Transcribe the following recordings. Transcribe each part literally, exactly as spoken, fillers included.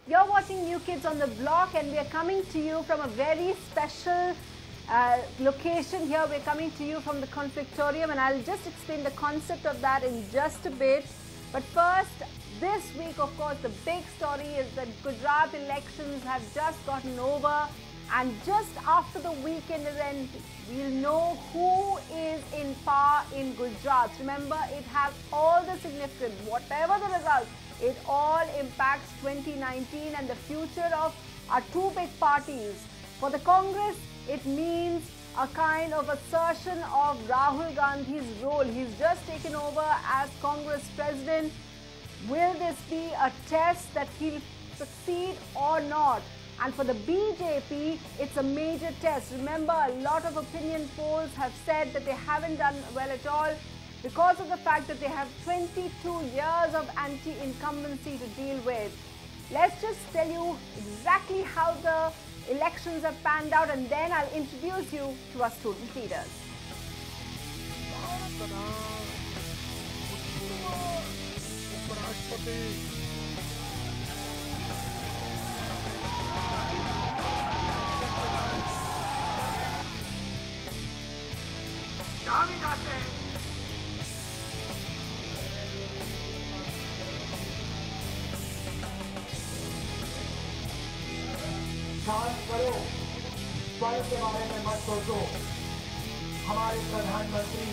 You're watching New Kids on the Block, and we are coming to you from a very special uh, location here. We're coming to you from the Conflictorium, and I'll just explain the concept of that in just a bit. But first, this week, of course, the big story is that Gujarat elections have just gotten over, and just after the weekend is end, we'll know who is in power in Gujarat. Remember, it has all the significance, whatever the result, it all impacts twenty nineteen and the future of our two big parties. For the Congress, it means a kind of assertion of Rahul Gandhi's role. He's just taken over as Congress president. Will this be a test that he'll succeed or not? And for the B J P, it's a major test. Remember, a lot of opinion polls have said that they haven't done well at all because of the fact that they have twenty-two years of anti-incumbency to deal with. Let's just tell you exactly how the elections have panned out, and then I'll introduce you to our student leaders. शांत करो, स्वयं के बारे में मत सोचो। हमारे प्रधानमंत्री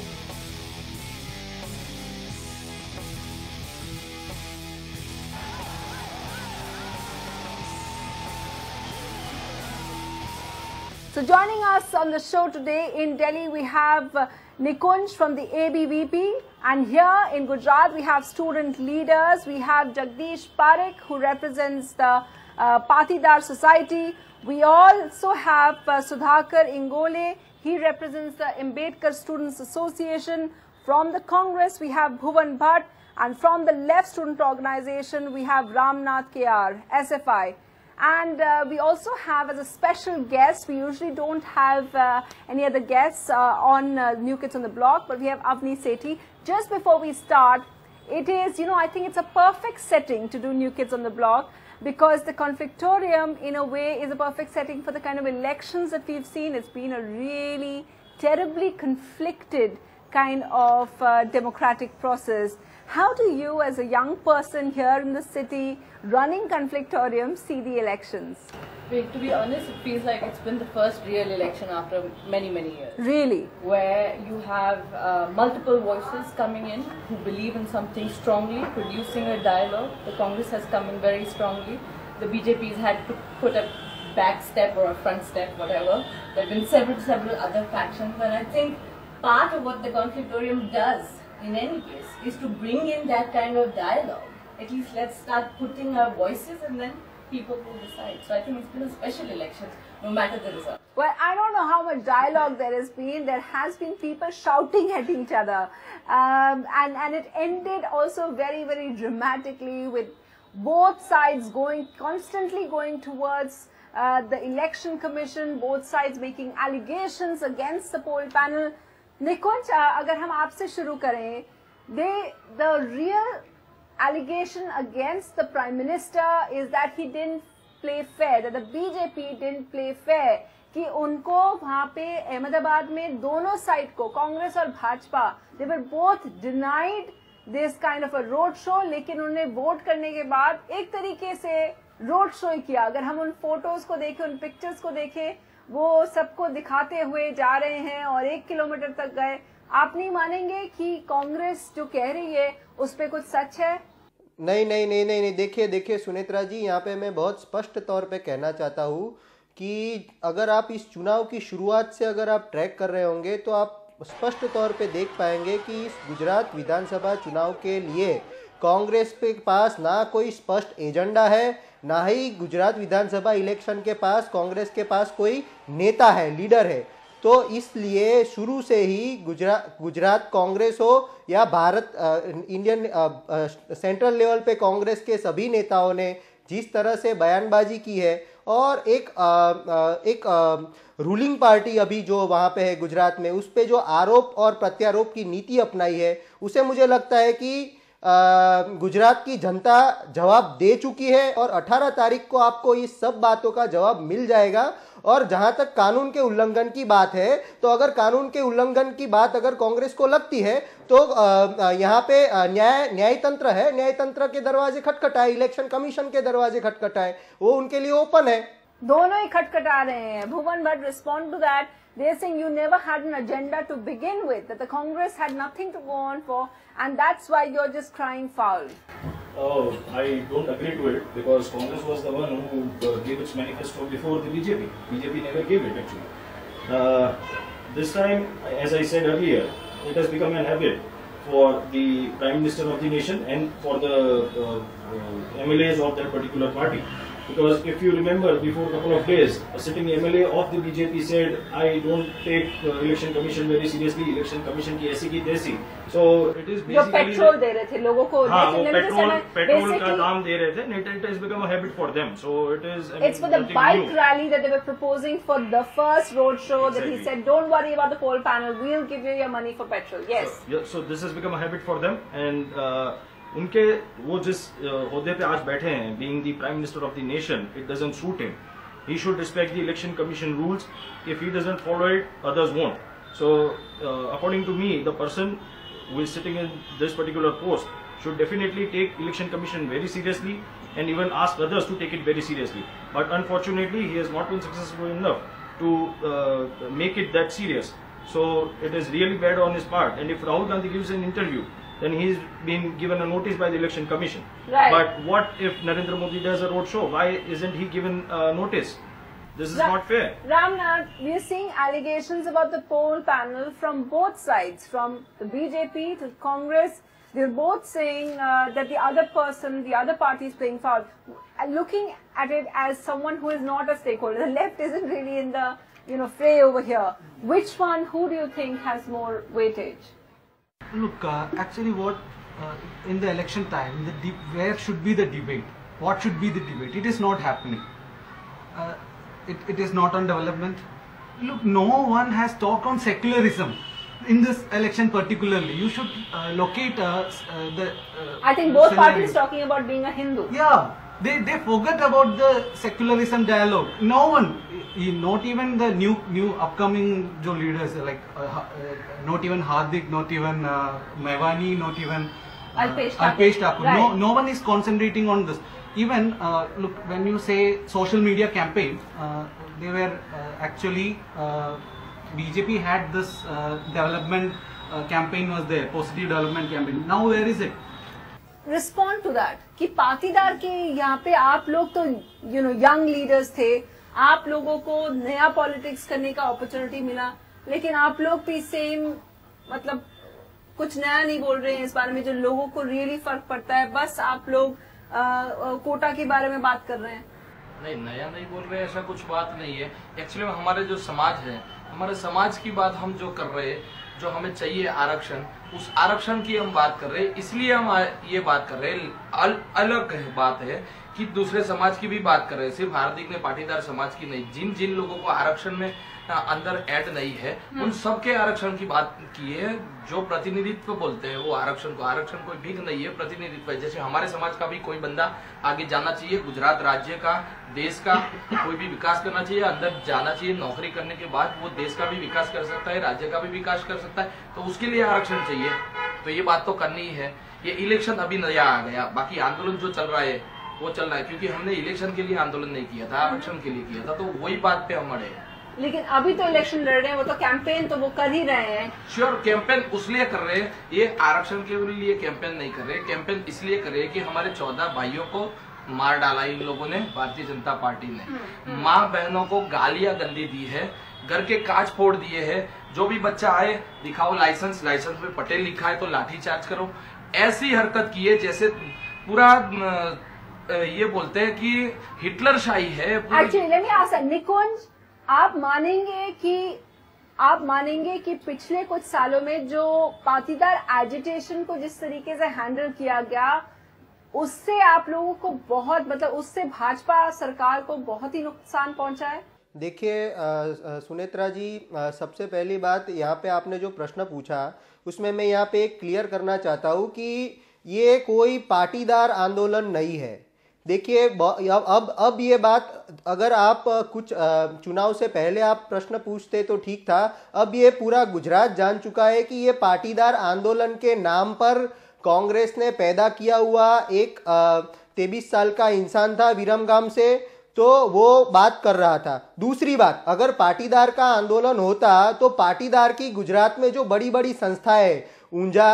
So joining us on the show today in Delhi, we have uh, Nikunj from the A B V P, and here in Gujarat we have student leaders. We have Jagdish Parekh, who represents the uh, Patidar Society. We also have uh, Sudhakar Ingole. He represents the Ambedkar Students Association. From the Congress, we have Bhuvan Bhatt, and from the Left Student Organization, we have Ramnath K R, S F I. And uh, we also have as a special guest, we usually don't have uh, any other guests uh, on uh, New Kids on the Block, but we have Avni Sethi. Just before we start, it is, you know, I think it's a perfect setting to do New Kids on the Block, because the Conflictorium, in a way, is a perfect setting for the kind of elections that we've seen. It's been a really terribly conflicted kind of uh, democratic process. How do you, as a young person here in the city, running Conflictorium, see the elections? To be honest, it feels like it's been the first real election after many, many years. Really? Where you have uh, multiple voices coming in who believe in something strongly, producing a dialogue. The Congress has come in very strongly. The B J P's had to put a back step or a front step, whatever. There have been several, several other factions, and I think part of what the Conflictorium does, in any case, is to bring in that kind of dialogue. At least let's start putting our voices, and then people will decide. So I think it's been a special election, no matter the result. Well, I don't know how much dialogue there has been. There has been people shouting at each other. Um, and, and it ended also very, very dramatically, with both sides going, constantly going towards uh, the election commission, both sides making allegations against the poll panel. Nikunj, uh, agar hum aapse shuru kare, they, the real allegation against the Prime Minister is that he didn't play fair, that the B J P didn't play fair, कि उनको वहाँ पे अहमदाबाद में दोनों side को, कांग्रेस और Bhajpa, they were both denied this kind of a road show, लेकिन उन्होंने वोट करने के बाद एक तरीके से रोड शो ही किया. अगर हम उन फोटोज को देखें, उन पिक्चर्स को देखें, वो सबको दिखाते हुए जा रहे हैं और एक किलोमीटर तक गए. आप नहीं मानेंगे कि कांग्रेस जो कह रही है उस पे कुछ सच है? नहीं नहीं नहीं नहीं नहीं देखिए देखिए सुनेत्रा जी, यहाँ पे मैं बहुत स्पष्ट तौर पे कहना चाहता हूँ कि अगर आप इस चुनाव की शुरुआत से अगर आप ट्रैक कर रहे होंगे तो आप स्पष्ट तौर पे देख पाएंगे कि इस गुजरात विधानसभा चुनाव के लिए कांग्रेस के पास ना कोई स्पष्ट एजेंडा है, ना ही गुजरात विधानसभा इलेक्शन के पास कांग्रेस के पास कोई नेता है, लीडर है. तो इसलिए शुरू से ही गुजरात गुजरात कांग्रेस हो या भारत इंडियन सेंट्रल लेवल पे कांग्रेस के सभी नेताओं ने जिस तरह से बयानबाजी की है और एक आ, आ, एक आ, रूलिंग पार्टी अभी जो वहाँ पे है गुजरात में, उस पे जो आरोप और प्रत्यारोप की नीति अपनाई है, उसे मुझे लगता है कि गुजरात की जनता जवाब दे चुकी है और अठारह तारीख को आपको इस सब बातों का जवाब मिल जाएगा। और जहां तक कानून के उल्लंघन की बात है, तो अगर कानून के उल्लंघन की बात अगर कांग्रेस को लगती है तो यहाँ पे न्याय न्यायतंत्र है, न्यायतंत्र के दरवाजे खटखटाए, इलेक्शन कमीशन के दरवाजे खटखटाए, वो उनके लिए ओपन है। दोनों ही खटखटा रहे हैं। Bhuvan Bhatt respond to that, they are saying you never had an agenda to begin with, that the Congress had nothing to go on for, and that's why you're just crying foul. Oh, I don't agree to it, because Congress was the one who uh, gave its manifesto before the B J P. B J P never gave it actually. Uh, this time, as I said earlier, it has become a habit for the Prime Minister of the nation and for the uh, uh, M L As of that particular party. Because if you remember, before a couple of days, a sitting M L A of the B J P said, I don't take uh, election commission very seriously, election commission की ऐसी की तैसी. So it is basically जो petrol दे रहे थे लोगों को, हाँ वो पेट्रोल पेट्रोल का दाम दे रहे थे, and it has become a habit for them. So it is. I mean, it's for the bike rally that they were proposing for the first road show, that he said, don't worry about the poll panel, we'll give you your money for petrol. Yes. So, yeah, so this has become a habit for them, and uh, उनके वो जिस ओहदे पे आज बैठे हैं, being the Prime Minister of the nation, it doesn't suit him. He should respect the election commission rules. If he doesn't follow it, others won't. So, uh, according to me, the person who is sitting in this particular post should definitely take election commission very seriously and even ask others to take it very seriously. But unfortunately, he has not been successful enough to uh, make it that serious. So, it is really bad on his part. And if Rahul Gandhi gives an interview, then he's been given a notice by the election commission. Right. But what if Narendra Modi does a road show? Why isn't he given a notice? This is Ra not fair. Ramnath, we are seeing allegations about the poll panel from both sides, from the B J P to Congress. They're both saying uh, that the other person, the other party is playing foul. Looking at it as someone who is not a stakeholder, the left isn't really in the you know fray over here. Which one, who do you think has more weightage? Look, uh, actually what uh, in the election time, the where should be the debate? What should be the debate? It is not happening. Uh, it, it is not on development. Look, no one has talked on secularism in this election particularly. You should uh, locate uh, uh, the... Uh, I think both parties talking about being a Hindu. Yeah, they, they forget about the secularism dialogue. No one, not even the new new upcoming jo leaders like uh, uh, not even Hardik, not even uh, Mevani, not even uh, Alpesh Thakur. Right. No, no one is concentrating on this. Even uh, look, when you say social media campaign, uh, they were uh, actually uh, B J P had this uh, development uh, campaign was there, positive development campaign. Now where is it? Respond to that कि पाटीदार के यहाँ पे आप लोग तो you know young leaders थे, आप लोगों को नया पॉलिटिक्स करने का अपॉर्चुनिटी मिला, लेकिन आप लोग भी सेम मतलब कुछ नया नहीं बोल रहे हैं इस बारे में जो लोगों को रियली फर्क पड़ता है। बस आप लोग कोटा के बारे में बात कर रहे हैं। नहीं, नया नहीं बोल रहे हैं, ऐसा कुछ बात नहीं है। एक्चुअली हमारे जो समाज है, हमारे समाज की बात हम जो कर रहे हैं, जो हमें चाहिए आरक्षण, उस आरक्षण की हम बात कर रहे हैं। इसलिए हम ये बात कर रहे हैं। अल, अलग बात है कि दूसरे समाज की भी बात कर रहे हैं, सिर्फ हार्दिक ने पाटीदार समाज की नहीं। जिन जिन लोगों को आरक्षण में अंदर ऐड नहीं है, उन सबके आरक्षण की बात की है। जो प्रतिनिधित्व बोलते हैं वो आरक्षण को, आरक्षण कोई भीख नहीं है, प्रतिनिधित्व है। जैसे हमारे समाज का भी कोई बंदा आगे जाना चाहिए, गुजरात राज्य का, देश का कोई भी विकास करना चाहिए, अंदर जाना चाहिए, नौकरी करने के बाद वो देश का भी विकास कर सकता है, राज्य का भी विकास कर सकता है, तो उसके लिए आरक्षण चाहिए। तो ये बात तो करनी ही है। ये इलेक्शन अभी नया आ गया, बाकी आंदोलन जो चल रहा है वो चल रहा है, क्योंकि हमने इलेक्शन के लिए आंदोलन नहीं किया था, आरक्षण के लिए किया था, तो वही बात पे हम अड़े हैं। लेकिन अभी तो इलेक्शन लड़ रहे हैं, वो तो कैंपेन तो वो कर ही रहे हैं। श्योर, कैंपेन उसलिए कर रहे हैं, ये आरक्षण के लिए कैंपेन नहीं कर रहे। कैंपेन इसलिए कर रहे हैं कि हमारे चौदह भाइयों को मार डाला इन लोगों ने, भारतीय जनता पार्टी ने। माँ बहनों को गालियां गंदी दी है, घर के कांच फोड़ दिए है। जो भी बच्चा आए दिखाओ लाइसेंस, लाइसेंस में पटेल लिखा है तो लाठी चार्ज करो। ऐसी हरकत की है जैसे पूरा ये बोलते हैं कि हिटलर शाही है। Actually let me ask Nikunj, आप मानेंगे कि आप मानेंगे कि पिछले कुछ सालों में जो पाटीदार एजिटेशन को जिस तरीके से हैंडल किया गया, उससे आप लोगों को बहुत मतलब उससे भाजपा सरकार को बहुत ही नुकसान पहुंचा है? देखिए सुनेत्रा जी, आ, सबसे पहली बात यहाँ पे आपने जो प्रश्न पूछा उसमें मैं यहाँ पे एक क्लियर करना चाहता हूँ कि ये कोई पाटीदार आंदोलन नहीं है। देखिए अब अब अब ये बात, अगर आप कुछ चुनाव से पहले आप प्रश्न पूछते तो ठीक था, अब ये पूरा गुजरात जान चुका है कि ये पाटीदार आंदोलन के नाम पर कांग्रेस ने पैदा किया हुआ एक तेईस साल का इंसान था विरमगाम से, तो वो बात कर रहा था। दूसरी बात, अगर पाटीदार का आंदोलन होता तो पाटीदार की गुजरात में जो बड़ी बड़ी संस्थाएं, ऊंजा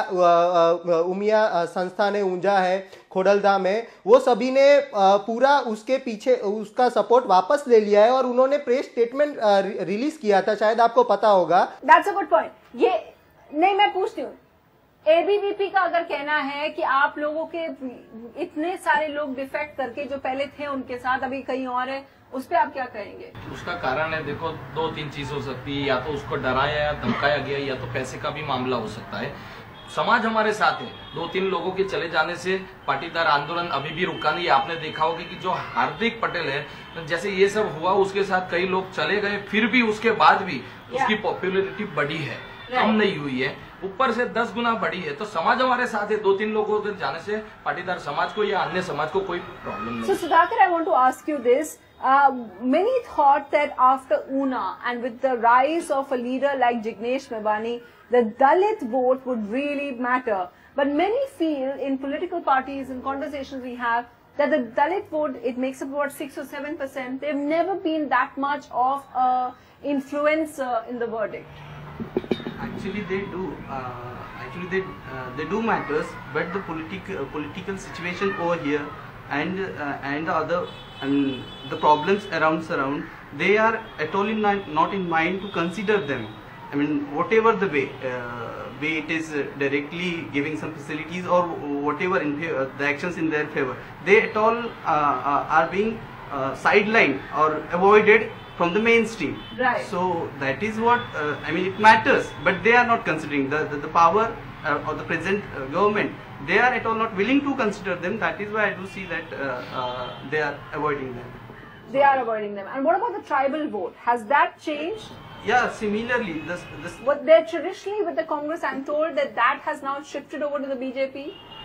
उमिया संस्थान है, ऊंजा है, खोडलधाम है, वो सभी ने पूरा उसके पीछे उसका सपोर्ट वापस ले लिया है और उन्होंने प्रेस स्टेटमेंट रिलीज किया था, शायद आपको पता होगा। That's a good point. ये नहीं, मैं पूछती हूँ, एबीवीपी का अगर कहना है कि आप लोगों के इतने सारे लोग डिफेक्ट करके जो पहले थे उनके साथ अभी कहीं और है, उस पर आप क्या कहेंगे? उसका कारण है, देखो दो तीन चीज हो सकती है, या तो उसको डराया या धमकाया गया, या तो पैसे का भी मामला हो सकता है। समाज हमारे साथ है, दो तीन लोगों के चले जाने से पाटीदार आंदोलन अभी भी रुका नहीं। आपने देखा होगा कि जो हार्दिक पटेल है, जैसे ये सब हुआ उसके साथ कई लोग चले गए, फिर भी उसके बाद भी उसकी पॉपुलैरिटी बढ़ी है, कम नहीं हुई है, ऊपर से दस गुना बढ़ी है। तो समाज हमारे साथ है, दो तीन लोगों के जाने से पाटीदार समाज को या अन्य समाज को कोई प्रॉब्लम नहीं। So Sudhakar, I want to ask you this. Uh, many thought that after Una and with the rise of a leader like Jignesh Mebani, the Dalit vote would really matter. But many feel in political parties and conversations we have that the Dalit vote, it makes up about six or seven percent. They've never been that much of a influencer in the verdict. Actually, they do. Uh, actually, they uh, they do matters, but the political uh, political situation over here and uh, and the other and the problems around surround, they are at all in not in mind to consider them. I mean, whatever the way, uh, way it is uh, directly giving some facilities or whatever in uh, the actions in their favor, they at all uh, uh, are being uh, sidelined or avoided from the mainstream. Right. So that is what uh, I mean. It matters, but they are not considering the the, the power uh, of the present uh, government. They are at all not willing to consider them. That is why I do see that uh, uh, they are avoiding them. They are avoiding them. And what about the tribal vote? Has that changed? Yeah, similarly, this this. What they're traditionally with the Congress, I'm told that that has now shifted over to the B J P.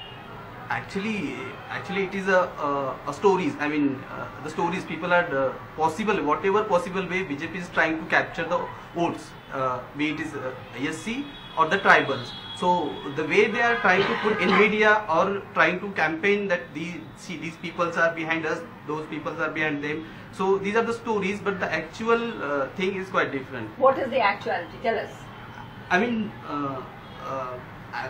Actually, actually, it is a a, a stories. I mean, uh, the stories people are uh, possible, whatever possible way B J P is trying to capture the votes, uh, be it is uh, S C or the tribals. So the way they are trying to put in media or trying to campaign that these see these peoples are behind us, those peoples are behind them. So these are the stories, but the actual uh, thing is quite different. What is the actuality? Tell us. I mean, uh, uh,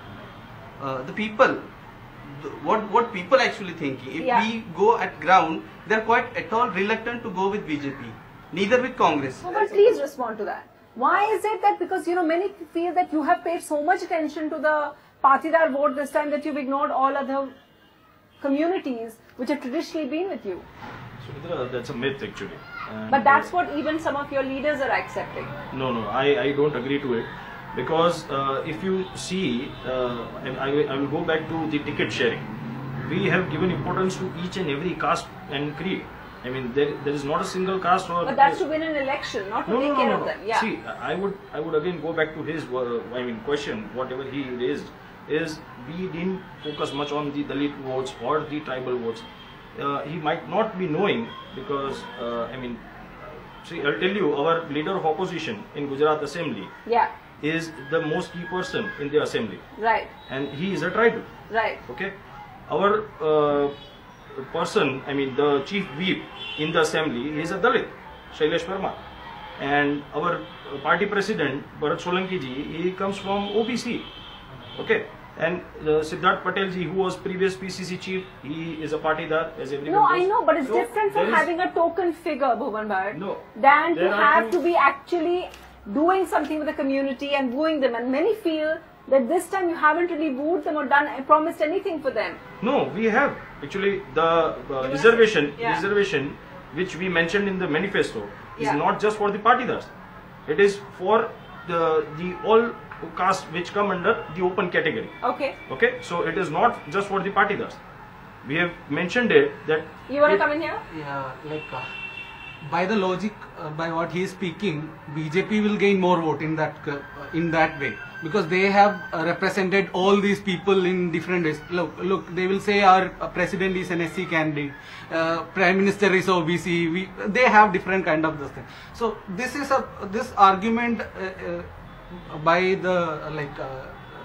uh, the people. What what people actually thinking? If Yeah. we go at ground, they are quite at all reluctant to go with B J P, neither with Congress. No, but please respond to that. Why is it that, because you know many feel that you have paid so much attention to the Patidar vote this time that you've ignored all other communities which have traditionally been with you? So that's a myth actually. And But that's what even some of your leaders are accepting. No, no, I, I don't agree to it. Because uh, if you see, uh, and I, will- I will go back to the ticket sharing. We have given importance to each and every caste and creed. I mean, there, there is not a single caste or. But that's to win an election, not to No, take no, no, care no, of no. them. Yeah. See, I would, I would again go back to his, uh, I mean, question. Whatever he raised is we didn't focus much on the Dalit votes or the tribal votes. Uh, he might not be knowing because, uh, I mean, see, I'll tell you, our leader of opposition in Gujarat Assembly Yeah. is the most key person in the assembly, Right. and he is a tribal. Right. Okay, our uh, person, I mean the chief whip in the assembly is a Dalit, Shailesh Verma, and our uh, party president Bharat Solanki ji, he comes from O B C. Okay, and uh, Siddharth Patel ji, who was previous P C C chief, he is a partidar as everyone No, knows. I know, but it's So, different from there is- having a token figure, Bhuvan Bharat, No, than to there are have two- to be actually doing something with the community and wooing them. And many feel that this time you haven't really wooed them or done promised anything for them. No, we have actually the uh, reservation Yeah. reservation which we mentioned in the manifesto is Yeah. not just for the partidars. It is for the the all caste which come under the open category. Okay. Okay, so it is not just for the partidars. We have mentioned it that You want to it- come in here? Yeah, like uh, by the logic, uh, by what he is speaking, B J P will gain more vote in that uh, in that way, because they have uh, represented all these people in different ways. Look, look, they will say our uh, president is an S C candidate, uh, prime minister is O B C. We, they have different kind of this thing. So this is a this argument uh, uh, by the uh, like. Uh,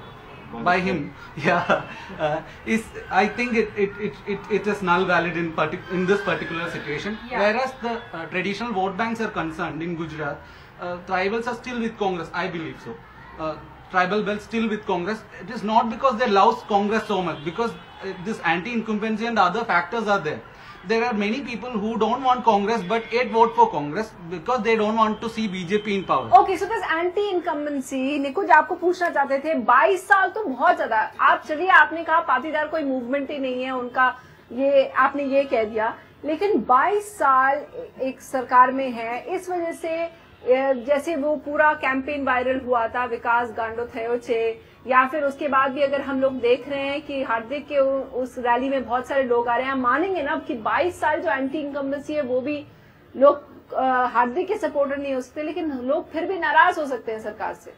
by him, yeah, uh, is I think it it, it it it is null valid in partic- in this particular situation. Yeah. Whereas the uh, traditional vote banks are concerned in Gujarat, uh, tribals are still with Congress. I believe so. Uh, tribal belts still with Congress. It is not because they love Congress so much, because uh, this anti-incumbency and other factors are there. There are many people who don't want Congress but yet vote for Congress because they don't want to see B J P in power. Okay, so this anti-incumbency, निकुंज आपको पूछना चाहते थे, बाईस साल तो बहुत ज्यादा। आप चलिए, आपने कहा पाटीदार कोई मूवमेंट ही नहीं है उनका, ये आपने ये कह दिया, लेकिन बाईस साल एक सरकार में है, इस वजह से जैसे वो पूरा कैंपेन वायरल हुआ था विकास गांडो थयो छे, या फिर उसके बाद भी अगर हम लोग देख रहे हैं कि हार्दिक के उस रैली में बहुत सारे लोग आ रहे हैं, हम मानेंगे ना कि बाईस साल जो एंटी इनकम्बेंसी है वो भी लोग हार्दिक के सपोर्टर नहीं हो सकते, लेकिन लोग फिर भी नाराज हो सकते हैं सरकार से।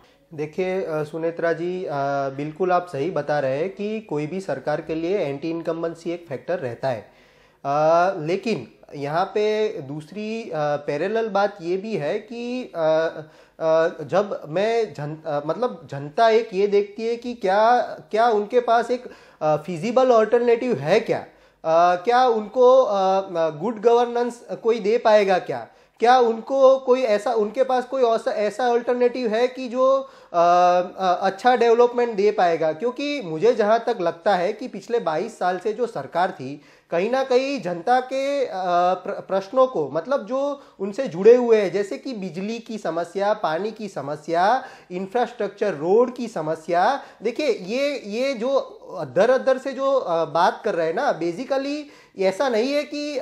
देखिए सुनेत्रा जी, आ, बिल्कुल आप सही बता रहे हैं कि कोई भी सरकार के लिए एंटी इनकम्बेंसी एक फैक्टर रहता है, आ, लेकिन यहाँ पे दूसरी पैरेलल बात ये भी है कि आ, आ, जब मैं जन आ, मतलब जनता एक ये देखती है कि क्या क्या उनके पास एक फिजिबल ऑल्टरनेटिव है, क्या आ, क्या उनको गुड गवर्नेंस कोई दे पाएगा, क्या क्या उनको कोई ऐसा उनके पास कोई ऐसा ऐसा अल्टरनेटिव है कि जो आ, आ, अच्छा डेवलपमेंट दे पाएगा। क्योंकि मुझे जहाँ तक लगता है कि पिछले बाईस साल से जो सरकार थी, कहीं ना कहीं जनता के प्रश्नों को, मतलब जो उनसे जुड़े हुए हैं, जैसे कि बिजली की समस्या, पानी की समस्या, इंफ्रास्ट्रक्चर, रोड की समस्या, देखिए ये ये जो दर अदर से जो बात कर रहे हैं ना, बेसिकली ऐसा नहीं है कि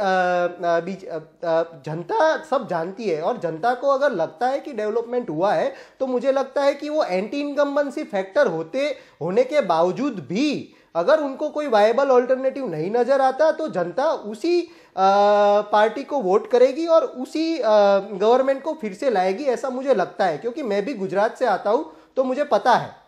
जनता सब जानती है, और जनता को अगर लगता है कि डेवलपमेंट हुआ है तो मुझे लगता है कि वो एंटी इनकम्बेंसी फैक्टर होते होने के बावजूद भी अगर उनको कोई वायबल ऑल्टरनेटिव नहीं नजर आता तो जनता उसी आ, पार्टी को वोट करेगी और उसी गवर्नमेंट को फिर से लाएगी, ऐसा मुझे लगता है। क्योंकि मैं भी गुजरात से आता हूं तो मुझे पता है